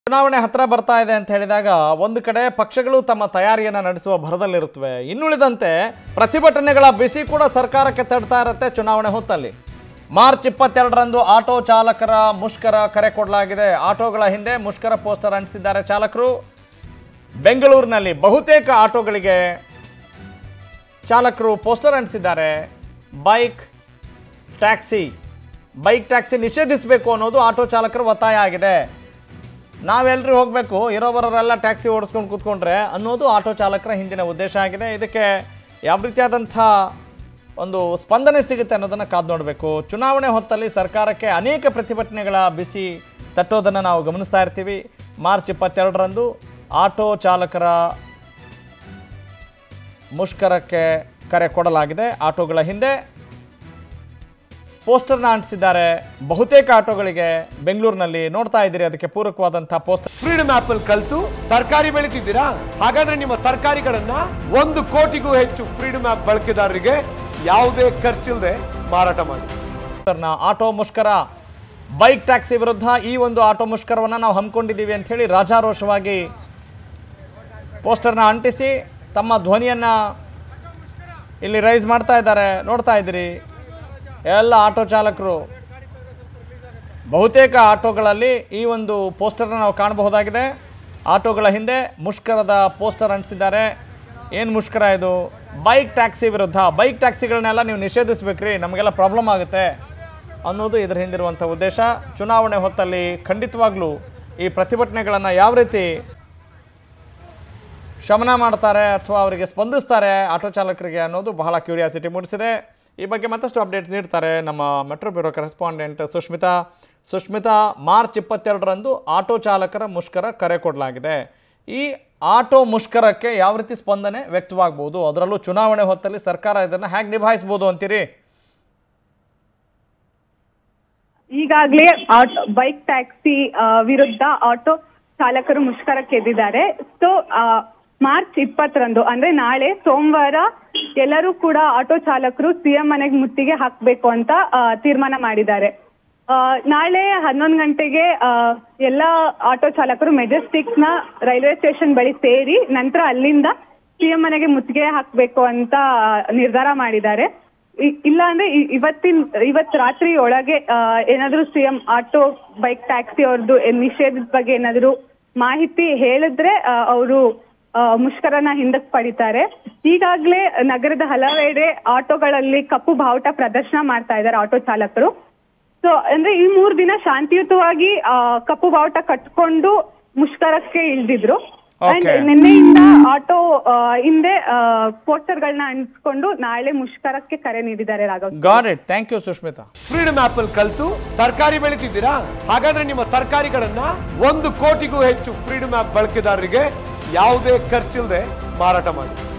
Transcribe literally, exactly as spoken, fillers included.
ಚುನಾವಣೆ ಹತ್ರ ಬರ್ತಾ ಇದೆ ಅಂತ ಹೇಳಿದಾಗ ಒಂದು ಕಡೆ ಪಕ್ಷಗಳು ತಮ್ಮ ತಯಾರಿಯನ್ನು ನಡೆಸುವ ಭರದಲ್ಲಿರುತ್ತವೆ. ಇನ್ನುಳಿದಂತೆ ಪ್ರತಿಭಟನೆಗಳ ಬಿಸಿ ಕೂಡ ಸರ್ಕಾರಕ್ಕೆ ತಡ್ತಾ ಇರುತ್ತೆ. ಚುನಾವಣೆ ಹೊತ್ತಲ್ಲಿ ಮಾರ್ಚ್ ಇಪ್ಪತ್ತೆರಡರಂದು ಆಟೋ ಚಾಲಕರ ಮುಷ್ಕರ ಕರೆ ಕೊಡಲಾಗಿದೆ. ಆಟೋಗಳ ಹಿಂದೆ ಮುಷ್ಕರ ಪೋಸ್ಟರ್ ಅಂಟಿಸಿದ್ದಾರೆ ಚಾಲಕರು. ಬೆಂಗಳೂರಿನಲ್ಲಿ ಬಹುತೇಕ ಆಟೋಗಳಿಗೆ ಚಾಲಕರು ಪೋಸ್ಟರ್ ಅಂಟಿಸಿದ್ದಾರೆ. ಬೈಕ್ ಟ್ಯಾಕ್ಸಿ ಬೈಕ್ ಟ್ಯಾಕ್ಸಿ ನಿಷೇಧಿಸಬೇಕು ಅನ್ನೋದು ಆಟೋ ಚಾಲಕರ ಒತ್ತಾಯ ಆಗಿದೆ. ನಾವೆಲ್ಲರೂ ಹೋಗಬೇಕು, ಇರೋಬರೋರೆಲ್ಲ ಟ್ಯಾಕ್ಸಿ ಓಡಿಸ್ಕೊಂಡು ಕೂತ್ಕೊಂಡ್ರೆ ಅನ್ನೋದು ಆಟೋ ಚಾಲಕರ ಹಿಂದಿನ ಉದ್ದೇಶ ಆಗಿದೆ. ಇದಕ್ಕೆ ಯಾವ ರೀತಿಯಾದಂಥ ಒಂದು ಸ್ಪಂದನೆ ಸಿಗುತ್ತೆ ಅನ್ನೋದನ್ನು ಕಾದು ನೋಡಬೇಕು. ಚುನಾವಣೆ ಹೊತ್ತಲ್ಲಿ ಸರ್ಕಾರಕ್ಕೆ ಅನೇಕ ಪ್ರತಿಭಟನೆಗಳ ಬಿಸಿ ತಟ್ಟೋದನ್ನು ನಾವು ಗಮನಿಸ್ತಾ ಇರ್ತೀವಿ. ಮಾರ್ಚ್ ಇಪ್ಪತ್ತೆರಡರಂದು ಆಟೋ ಚಾಲಕರ ಮುಷ್ಕರಕ್ಕೆ ಕರೆ ಕೊಡಲಾಗಿದೆ. ಆಟೋಗಳ ಹಿಂದೆ ಪೋಸ್ಟರ್ನ ಅಂಟಿಸಿದ್ದಾರೆ. ಬಹುತೇಕ ಆಟೋಗಳಿಗೆ ಬೆಂಗಳೂರಿನಲ್ಲಿ ನೋಡ್ತಾ ಇದ್ದೀರಿ. ಅದಕ್ಕೆ ಪೂರಕವಾದಂತಹ ಪೋಸ್ಟರ್. ಫ್ರೀಡಮ್ ಆಪ್ ಅಲ್ಲಿ ಕಲಿತು ತರಕಾರಿ ಬೆಳೀತಿದ್ದೀರಾ? ಹಾಗಾದ್ರೆ ನಿಮ್ಮ ತರಕಾರಿಗಳನ್ನ ಒಂದು ಕೋಟಿಗೂ ಹೆಚ್ಚು ಫ್ರೀಡಮ್ ಆಪ್ ಬಳಕೆದಾರರಿಗೆ ಯಾವುದೇ ಖರ್ಚಿಲ್ಲದೆ ಮಾರಾಟ ಮಾಡಿ. ಆಟೋ ಮುಷ್ಕರ, ಬೈಕ್ ಟ್ಯಾಕ್ಸಿ ವಿರುದ್ಧ ಈ ಒಂದು ಆಟೋ ಮುಷ್ಕರವನ್ನು ನಾವು ಹಮ್ಮಿಕೊಂಡಿದ್ದೀವಿ ಅಂತ ಹೇಳಿ ರಾಜಾರೋಷವಾಗಿ ಪೋಸ್ಟರ್ನ ಅಂಟಿಸಿ ತಮ್ಮ ಧ್ವನಿಯನ್ನು ಇಲ್ಲಿ ರೈಸ್ ಮಾಡ್ತಾ ಇದ್ದಾರೆ. ನೋಡ್ತಾ ಇದ್ದೀರಿ ಎಲ್ಲ ಆಟೋ ಚಾಲಕರು. ಬಹುತೇಕ ಆಟೋಗಳಲ್ಲಿ ಈ ಒಂದು ಪೋಸ್ಟರ್ನ ನಾವು ಕಾಣಬಹುದಾಗಿದೆ. ಆಟೋಗಳ ಹಿಂದೆ ಮುಷ್ಕರದ ಪೋಸ್ಟರ್ ಅಂಟಿಸಿದ್ದಾರೆ. ಏನು ಮುಷ್ಕರ ಇದು? ಬೈಕ್ ಟ್ಯಾಕ್ಸಿ ವಿರುದ್ಧ. ಬೈಕ್ ಟ್ಯಾಕ್ಸಿಗಳನ್ನೆಲ್ಲ ನೀವು ನಿಷೇಧಿಸಬೇಕ್ರಿ, ನಮಗೆಲ್ಲ ಪ್ರಾಬ್ಲಮ್ ಆಗುತ್ತೆ ಅನ್ನೋದು ಇದರ ಹಿಂದಿರುವಂಥ ಉದ್ದೇಶ. ಚುನಾವಣೆ ಹೊತ್ತಲ್ಲಿ ಖಂಡಿತವಾಗ್ಲೂ ಈ ಪ್ರತಿಭಟನೆಗಳನ್ನು ಯಾವ ರೀತಿ ಶಮನ ಮಾಡ್ತಾರೆ ಅಥವಾ ಅವರಿಗೆ ಸ್ಪಂದಿಸ್ತಾರೆ ಆಟೋ ಚಾಲಕರಿಗೆ ಅನ್ನೋದು ಬಹಳ ಕ್ಯೂರಿಯಾಸಿಟಿ ಮೂಡಿಸಿದೆ. ಈ ಬಗ್ಗೆ ಮತ್ತಷ್ಟು ಅಪ್ಡೇಟ್ಸ್ ನೀಡ್ತಾರೆ ನಮ್ಮ metro bureau correspondent Sushmita. Sushmita, March ಇಪ್ಪತ್ತೆರಡರಂದು ಆಟೋ ಚಾಲಕರ ಮುಷ್ಕರ ಕರೆ ಕೊಡಲಾಗಿದೆ. ಈ ಆಟೋ ಮುಷ್ಕರಕ್ಕೆ ಯಾವ ರೀತಿ ಸ್ಪಂದನೆ ವ್ಯಕ್ತವಾಗಬಹುದು? ಅದರಲ್ಲೂ ಚುನಾವಣೆ ಹೊತ್ತಲ್ಲಿ ಸರ್ಕಾರ ಇದನ್ನು ಹೇಗೆ ನಿಭಾಯಿಸಬಹುದು ಅಂತೀರಿ? ಈಗಾಗಲೇ ಆಟೋ ಬೈಕ್ ಟ್ಯಾಕ್ಸಿ ವಿರುದ್ಧ ಆಟೋ ಚಾಲಕರು ಮುಷ್ಕರಕ್ಕೆ ಎದ್ದಿದ್ದಾರೆ. ಸೊ ಮಾರ್ಚ್ ಇಪ್ಪತ್ತರಂದು ಅಂದ್ರೆ ನಾಳೆ ಸೋಮವಾರ ಎಲ್ಲರೂ ಕೂಡ ಆಟೋ ಚಾಲಕರು ಸಿಎಂ ಮನೆಗೆ ಮುತ್ತಿಗೆ ಹಾಕಬೇಕು ಅಂತ ತೀರ್ಮಾನ ಮಾಡಿದ್ದಾರೆ. ನಾಳೆ ಹನ್ನೊಂದು ಗಂಟೆಗೆ ಎಲ್ಲ ಆಟೋ ಚಾಲಕರು ಮೆಜೆಸ್ಟಿಕ್ ನ ರೈಲ್ವೆ ಸ್ಟೇಷನ್ ಬಳಿ ಸೇರಿ ನಂತರ ಅಲ್ಲಿಂದ ಸಿಎಂ ಮನೆಗೆ ಮುತ್ತಿಗೆ ಹಾಕಬೇಕು ಅಂತ ನಿರ್ಧಾರ ಮಾಡಿದ್ದಾರೆ. ಇಲ್ಲ ಅಂದ್ರೆ ಇವತ್ತಿನ ಇವತ್ ರಾತ್ರಿ ಒಳಗೆ ಏನಾದ್ರು ಸಿಎಂ ಆಟೋ ಬೈಕ್ ಟ್ಯಾಕ್ಸಿ ಅವ್ರದ್ದು ನಿಷೇಧದ ಬಗ್ಗೆ ಏನಾದ್ರು ಮಾಹಿತಿ ಹೇಳಿದ್ರೆ ಅವರು ಮುಷ್ಕರನ ಹಿಂದಕ್ಕೆ ಪಡಿತಾರೆ. ಈಗಾಗಲೇ ನಗರದ ಹಲವೆಡೆ ಆಟೋಗಳಲ್ಲಿ ಕಪ್ಪು ಬಾವುಟ ಪ್ರದರ್ಶನ ಮಾಡ್ತಾ ಇದ್ದಾರೆ ಆಟೋ ಚಾಲಕರು. ಸೊ ಅಂದ್ರೆ ಈ ಮೂರ್ ದಿನ ಶಾಂತಿಯುತವಾಗಿ ಕಪ್ಪು ಬಾವುಟ ಕಟ್ಕೊಂಡು ಮುಷ್ಕರಕ್ಕೆ ಇಳಿದಿದ್ರು. ಅಂಡ್ ನಿನ್ನೆಯಿಂದ ಆಟೋ ಹಿಂದೆ ಪೋಸ್ಟರ್ ಗಳನ್ನ ಅಂಟಿಸ್ಕೊಂಡು ನಾಳೆ ಮುಷ್ಕರಕ್ಕೆ ಕರೆ ನೀಡಿದ್ದಾರೆ. Raghav, got it. Thank you Sushmita. Freedom app ಅಲ್ಲಿ ಕಲಿತು ತರಕಾರಿ ಬೆಳೀತಿದ್ದೀರಾ? ಹಾಗಾದ್ರೆ ನಿಮ್ಮ ತರಕಾರಿಗಳನ್ನ ಒಂದು ಕೋಟಿಗೂ ಹೆಚ್ಚು ಫ್ರೀಡಮ್ ಆಪ್ ಬಳಕೆದಾರರಿಗೆ ಯಾವುದೇ ಖರ್ಚಿಲ್ಲದೆ ಮಾರಾಟ ಮಾಡಿ.